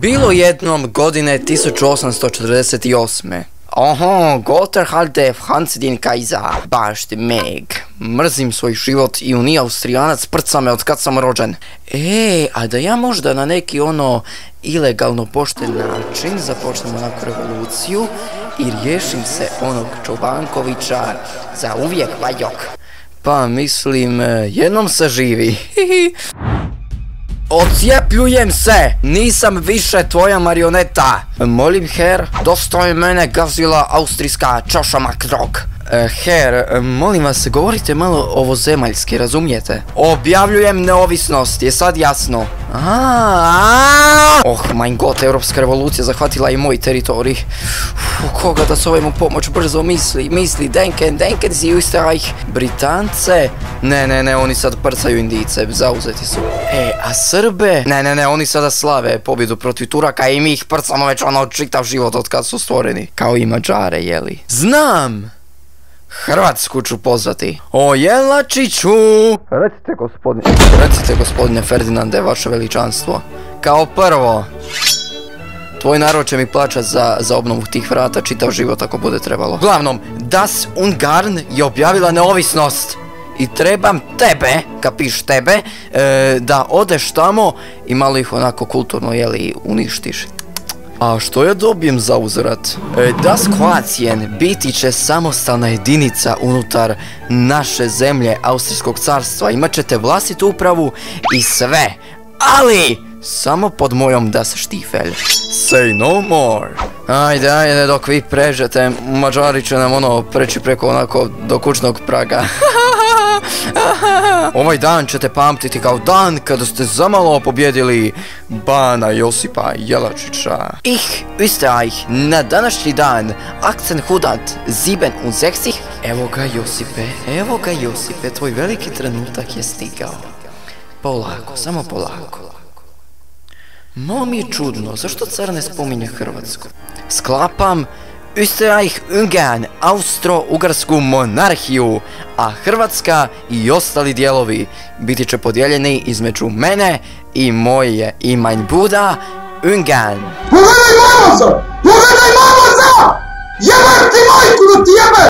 Bilo jednom godine 1848. Oho, Gotterhalde Franz den Kaiser, baš ti meg. Mrzim svoj život i on i Austrijanac prca me od kad sam rođen. A da ja možda na neki ilegalno pošten način započnem onako revoluciju i riješim se onog Čobankovića za uvijek vajok. Pa mislim, jednom se živi. Odcijepljujem se! Nisam više tvoja marioneta! Molim, her, dosta je mene gazila austrijska čašama krog. Her, molim vas, govorite malo ovozemaljski, razumijete? Objavljujem neovisnost, je sad jasno? Oh mein Gott, Europska revolucija zahvatila i moj teritorij. Koga da zovemo pomoć, brzo misli, denken sie Österreich. Britance? Ne, oni sad prcaju Indice, zauzeti su. A Srbe? Ne, oni sada slave pobjedu protiv Turaka i mi ih prcamo već čitav život od kad su stvoreni. Kao i Mađare, jeli? Znam! Hrvatsku ću pozvati. O Jelačiću! Recite gospodine Ferdinande, vaše veličanstvo. Kao prvo, tvoj narod će mi plaćat za obnovu tih vrata čitav život ako bude trebalo. Uglavnom, Das Ungarn je objavila neovisnost. I trebam tebe, kapiš tebe, da odeš tamo i malo ih onako kulturno, uništiš. A što ja dobijem za uzvrat? Das Kroatien biti će samostalna jedinica unutar naše zemlje, Austrijskog carstva. Imat ćete vlastitu upravu i sve. Ali, samo pod mojom Das Stiefel. Say no more. Ajde, dok vi pređete, Mađari će nam preći preko onako do kućnog praga. Ovaj dan ćete pamtiti kao dan kada ste zamalo pobjedili bana Josipa Jelačića. Österreich, na današnji dan, 1867. Evo ga Josipe, tvoj veliki trenutak je stigao. Polako, samo polako. Malo mi je čudno, zašto car ne spominje Hrvatsku? Sklapam Österreich-Ungarn, Austro-Ugarsku monarhiju, a Hrvatska i ostali dijelovi biti će podijeljeni između mene i moje i mein Bruder Ungarn. Pogledaj mamaca! Jebem ti majku do tijebe!